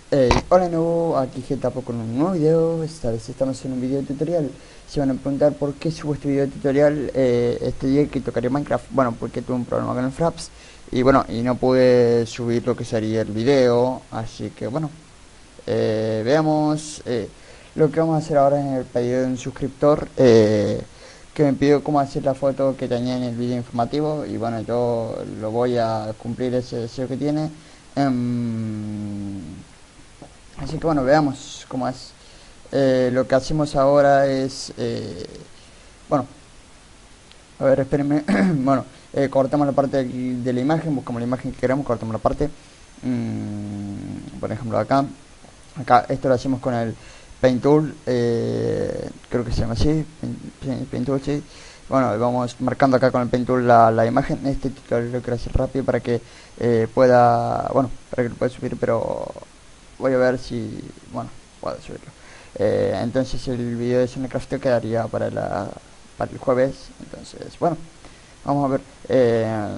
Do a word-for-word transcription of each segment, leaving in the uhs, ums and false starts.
Hey, hola de nuevo, aquí Getapo con un nuevo video. Esta vez estamos en un video tutorial. Se van a preguntar por qué subo este video tutorial eh, este día que tocaría Minecraft. Bueno, porque tuve un problema con el Fraps y bueno, y no pude subir lo que sería el video. Así que bueno, eh, veamos eh, lo que vamos a hacer ahora en el pedido de un suscriptor eh, que me pidió cómo hacer la foto que tenía en el video informativo. Y bueno, yo lo voy a cumplir ese deseo que tiene. Em, Así que bueno, veamos cómo es. Eh, lo que hacemos ahora es, eh, bueno, a ver, espérenme. Bueno, eh, cortamos la parte de, de la imagen, buscamos la imagen que queremos, cortamos la parte. Mm, por ejemplo, acá, acá esto lo hacemos con el Paint Tool, eh, creo que se llama así, Paint, Paint Tool, sí. Bueno, vamos marcando acá con el Paint Tool la, la imagen. Este tutorial lo quiero hacer rápido para que eh, pueda, bueno, para que lo pueda subir, pero voy a ver si, bueno, puedo subirlo. Eh, entonces el video de Minecraft quedaría para la para el jueves. Entonces, bueno, vamos a ver. Eh,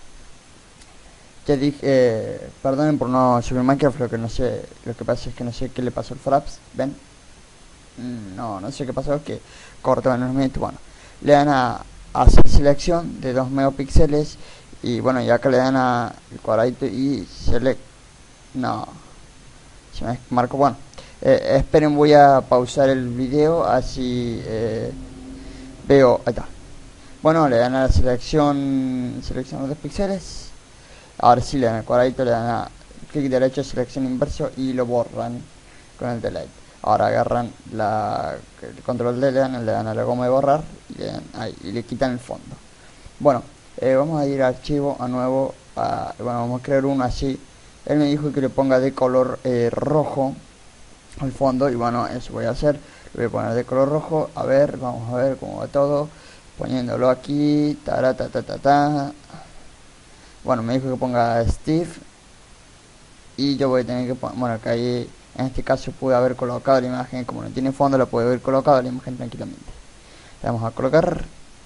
ya dije, eh, perdonen por no subir Minecraft, lo que no sé, lo que pasa es que no sé qué le pasó al Fraps, ¿ven? Mm, No, no sé qué pasó, que cortó en un momento. Bueno, le dan a, a hacer selección de dos megapíxeles y bueno, ya que le dan a el cuadradito y select, no, se me marcó, bueno, eh, esperen, voy a pausar el video así eh, veo, ahí está. Bueno, le dan a la selección, selección de dos píxeles. Ahora sí le dan al cuadradito, le dan a clic derecho, selección inverso y lo borran con el delete. Ahora agarran la, el control D, le dan, le dan a la goma de borrar y le, dan ahí, y le quitan el fondo. Bueno, eh, vamos a ir a archivo, a nuevo, a, bueno, vamos a crear uno así. Él me dijo que le ponga de color eh, rojo al fondo y bueno, eso voy a hacer. Lo voy a poner de color rojo. A ver, vamos a ver cómo va todo. Poniéndolo aquí, ta ta ta ta ta. Bueno, me dijo que ponga Steve y yo voy a tener que poner, bueno, que ahí en este caso pude haber colocado la imagen, como no tiene fondo, la pude haber colocado la imagen tranquilamente. Le vamos a colocar,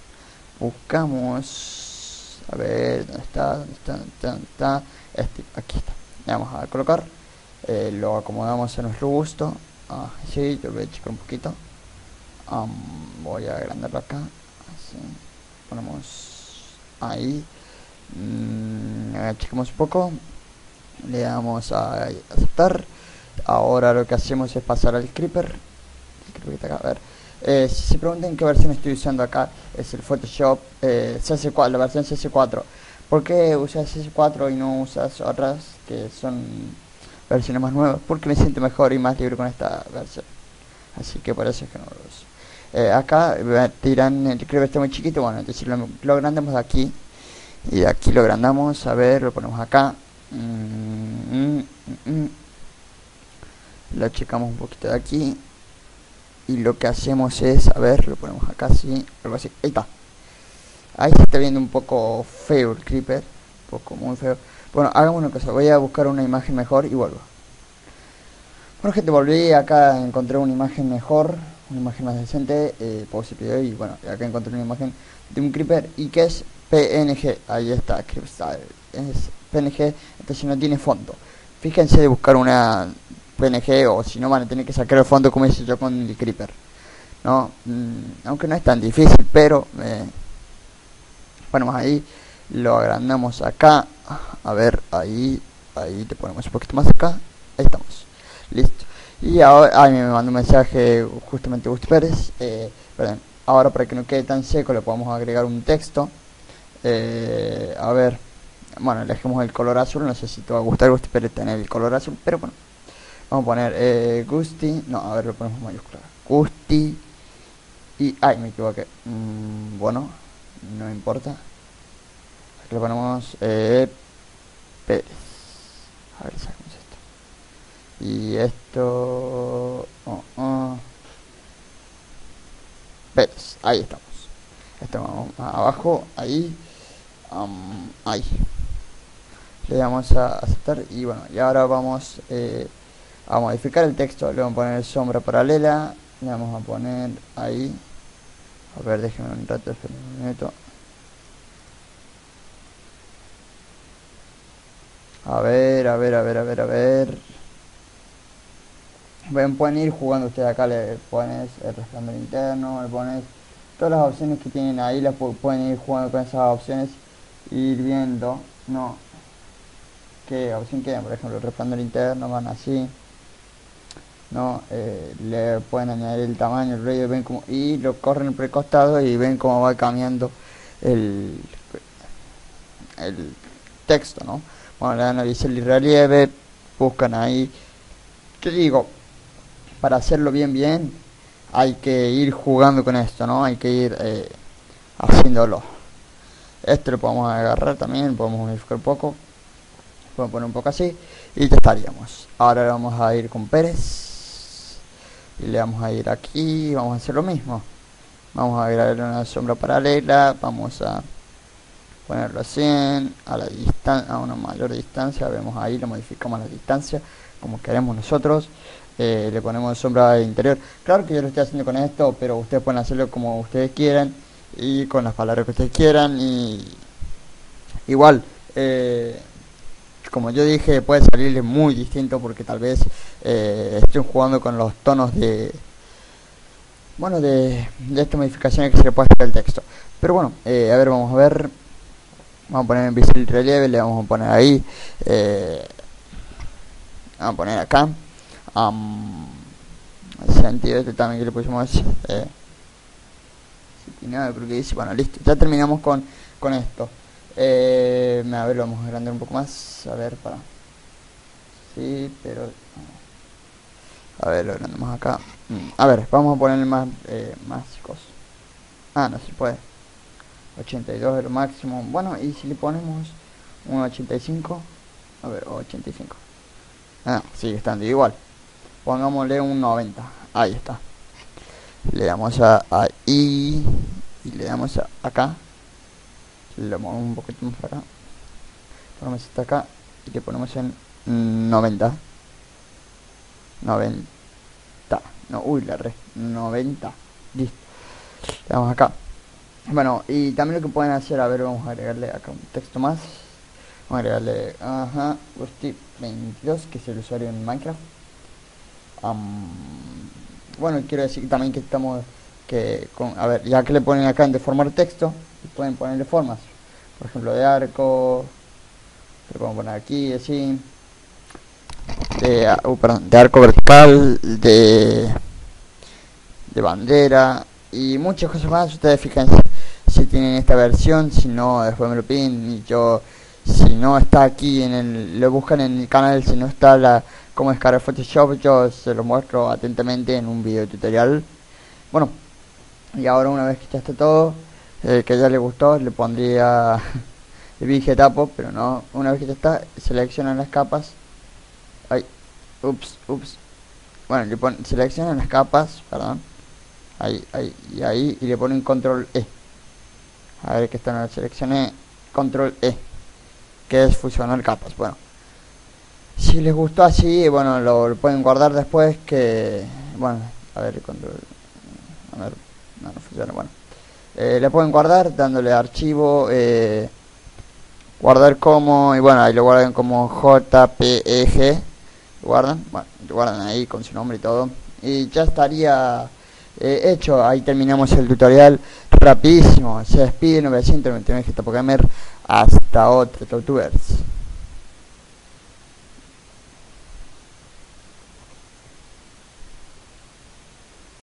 buscamos, a ver, ¿dónde está? ¿Dónde está? ¿Dónde está? ¿Dónde está? Este, aquí está. Le vamos a colocar, eh, lo acomodamos a nuestro gusto. Ah, sí, yo lo voy a checar un poquito. Um, voy a agrandarlo acá, así, ponemos ahí. Mm, achicamos un poco, le damos a aceptar. Ahora lo que hacemos es pasar al creeper, el creeper que está acá. A ver, eh, si se preguntan qué versión estoy usando acá, es el Photoshop eh, C S cuatro, la versión C S cuatro. ¿Por qué usas C S cuatro y no usas otras que son versiones más nuevas? Porque me siento mejor y más libre con esta versión, así que por eso es que no lo uso. Eh, acá tiran, el creeper está muy chiquito, bueno, entonces lo, lo agrandamos de aquí y de aquí lo agrandamos. A ver, lo ponemos acá. Mm, mm, mm, mm. Lo checamos un poquito de aquí y lo que hacemos es, a ver, lo ponemos acá así, algo así. Ahí está. Ahí se está viendo un poco feo el creeper, un poco muy feo. Bueno, hagamos una cosa, voy a buscar una imagen mejor y vuelvo. Bueno, gente, volví acá, encontré una imagen mejor, una imagen más decente, eh, pause el video y bueno, acá encontré una imagen de un creeper y que es P N G. Ahí está, Creeper Style, es P N G, entonces no tiene fondo. Fíjense de buscar una P N G, o si no van a tener que sacar el fondo como hice yo con el creeper, no, mm, aunque no es tan difícil, pero eh, ponemos ahí, lo agrandamos acá, a ver, ahí, ahí te ponemos un poquito más acá, ahí estamos, listo. Y ahora, ay, me mandó un mensaje justamente Gusti Pérez, eh, perdón, ahora para que no quede tan seco le podemos agregar un texto, eh, a ver, bueno, elegimos el color azul, no sé si te va a gustar Gusti Pérez tener el color azul, pero bueno, vamos a poner eh, Gusti, no, a ver, lo ponemos mayúscula, Gusti, y, ay, me equivoqué, mm, bueno, no importa, aquí le ponemos eh, Pérez, a ver, sacamos esto, y esto, oh, oh, Pérez, ahí estamos, estamos abajo, ahí, um, ahí, le damos a aceptar y bueno, y ahora vamos eh, a modificar el texto. Le vamos a poner sombra paralela, le vamos a poner ahí, a ver, déjenme un rato, esperen un minuto, a ver, a ver, a ver, a ver, a ver, ven, pueden ir jugando ustedes acá, le pones el resplandor interno, le pones todas las opciones que tienen ahí, las pu- pueden ir jugando con esas opciones, e ir viendo, no, qué opción quieren, por ejemplo, el resplandor interno, van así, no, eh, le pueden añadir el tamaño, el ruido, ven como, y lo corren por el costado y ven cómo va cambiando el, el texto, ¿no? Bueno, le dan a bisel y relieve, buscan ahí, te digo, para hacerlo bien bien, hay que ir jugando con esto, ¿no? Hay que ir eh, haciéndolo. Esto lo podemos agarrar también, podemos modificar un poco, podemos poner un poco así y ya estaríamos. Ahora vamos a ir con Pérez y le vamos a ir aquí, vamos a hacer lo mismo. Vamos a agregar una sombra paralela, vamos a ponerlo a cien, a la distancia, a una mayor distancia, vemos ahí, le modificamos la distancia como queremos nosotros. Eh, le ponemos sombra de interior. Claro que yo lo estoy haciendo con esto, pero ustedes pueden hacerlo como ustedes quieran y con las palabras que ustedes quieran. Y igual, eh, como yo dije, puede salirle muy distinto porque tal vez eh, estén jugando con los tonos de, bueno, de, de esta modificación que se le puede hacer al texto. Pero bueno, eh, a ver, vamos a ver. Vamos a poner en bisel relieve, le vamos a poner ahí. Eh, vamos a poner acá. Um, sentido este también que le pusimos eh, setenta y nueve, creo que dice. Bueno, listo, ya terminamos con, con esto. Eh, a ver, lo vamos a agrandar un poco más. A ver, para. Sí, pero. A ver, lo agrandamos acá. A ver, vamos a ponerle más, eh, más cosas. Ah, no se puede. ochenta y dos es lo máximo. Bueno, y si le ponemos un ochenta y cinco. A ver, ochenta y cinco. Ah, sigue estando igual. Pongámosle un noventa. Ahí está. Le damos a ahí. Y le damos a acá. Le movemos un poquito más para acá. Ponemos esto acá. Y le ponemos en noventa. noventa. No, uy, la re. noventa. Listo. Le damos acá. Bueno, y también lo que pueden hacer, a ver, vamos a agregarle acá un texto más. Vamos a agregarle, ajá, Rusty veintidós, que es el usuario en Minecraft. Um, bueno, quiero decir también que estamos, que con, a ver, ya que le ponen acá en deformar texto, pueden ponerle formas. Por ejemplo, de arco, lo podemos poner aquí, así. De, uh, perdón, de arco vertical, de, de bandera y muchas cosas más. Ustedes fíjense si tienen esta versión, si no después me lo piden y yo, si no está aquí en el, lo buscan en el canal, si no está la cómo descargar Photoshop, yo se lo muestro atentamente en un video tutorial. Bueno, y ahora una vez que ya está todo, eh, que ya le gustó, le pondría el Big Tapo, pero no, una vez que ya está, seleccionan las capas. Ay, ups, ups. Bueno, le ponen, seleccionan las capas, perdón. Ahí, ahí, y ahí, y le ponen control E. A ver que esta no la seleccioné. Control E, que es fusionar capas. Bueno, si les gustó así, bueno, lo, lo pueden guardar después. Que, bueno, a ver, control. A ver, no, no funciona. Bueno, eh, le pueden guardar dándole archivo, eh, guardar como, y bueno, ahí lo guardan como J P E G. Guardan, bueno, lo guardan ahí con su nombre y todo. Y ya estaría eh, hecho. Ahí terminamos el tutorial rapidísimo. Se despide novecientos noventa y nueve G T P Gamer. Hasta otro, youtubers.